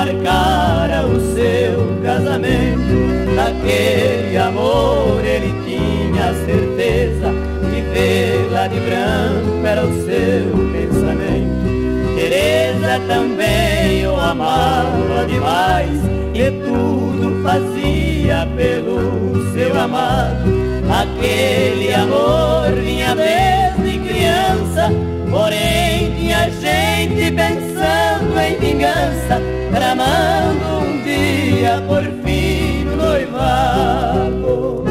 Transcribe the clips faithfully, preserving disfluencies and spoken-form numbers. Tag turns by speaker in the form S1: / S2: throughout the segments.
S1: marcara o seu casamento. Daquele amor ele tinha certeza, vivê-la de branco era o seu pensamento. Teresa também o amava demais, e tudo fazia pelo seu amado. Aquele amor vinha desde criança, porém tinha gente pensando em vingança, tramando um dia por fim o noivado.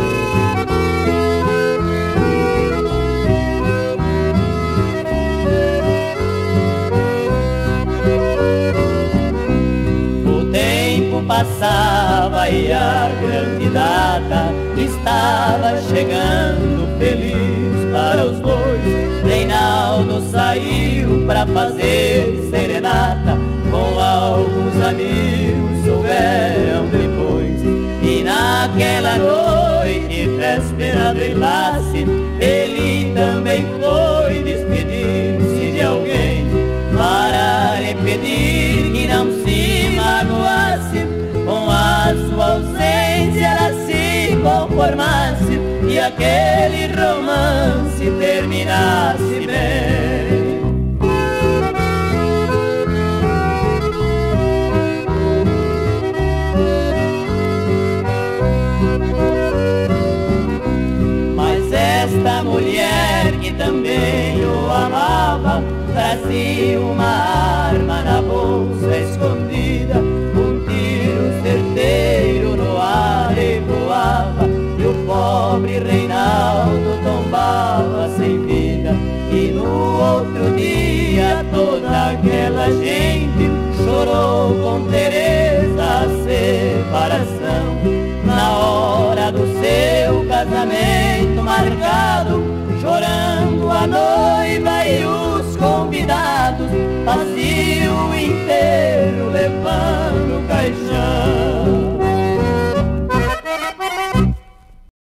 S1: Passava e a grande data estava chegando feliz para os dois. Reinaldo saiu pra fazer serenata com alguns amigos, souberam depois. E naquela noite, véspera do enlace, ele também foi despedir-se de alguém, para lhe pedir que não se magoasse com a sua ausência, ela se conformasse e aquele romance terminasse bem. Mas esta mulher que também o amava trazia uma arma na bolsa escondida, um tiro certeiro no ar e voava, e o pobre Reinaldo tombava sem vida. E no outro dia toda aquela gente chorou com Teresa a separação. Na hora do seu casamento marcado, chorando a noiva e os convidados, faziam o enterro levando o caixão.